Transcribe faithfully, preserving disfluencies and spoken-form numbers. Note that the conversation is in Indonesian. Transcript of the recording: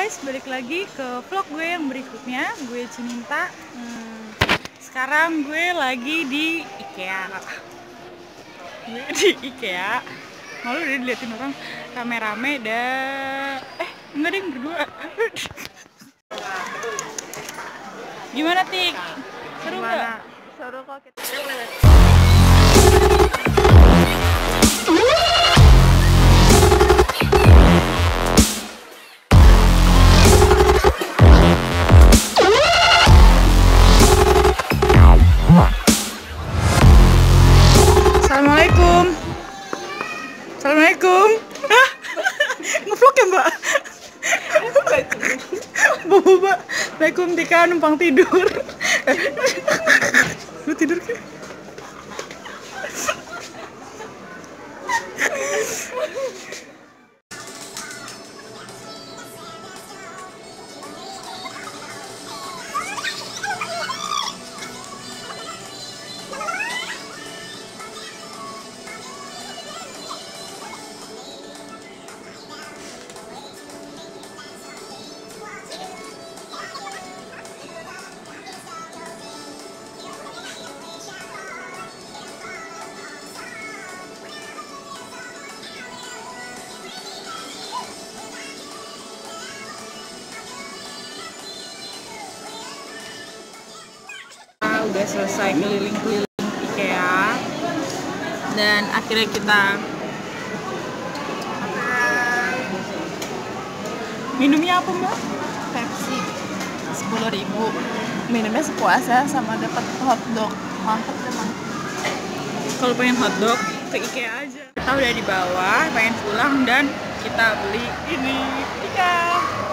guys, balik lagi ke vlog gue yang berikutnya. Gue Cininta. hmm, Sekarang gue lagi di IKEA. Gue di IKEA. Malu udah diliatin orang rame-rame dah. Eh, enggak deh, berdua. Gimana, Tik? Seru nggak? Seru kok kita. Assalamualaikum. Assalamualaikum. Hah? Ngevlog ya, Mbak? Boba, Assalamualaikum. Tika numpang tidur. Lu tidur kan? Udah selesai keliling-keliling IKEA dan akhirnya kita minumnya apa, Mbak? Pepsi sepuluh ribu, minumnya sepuasnya sama dapat hotdog. Mantap teman. Kalau pengen hotdog ke IKEA aja. Kita udah di bawah, pengen pulang dan kita beli ini. Tika.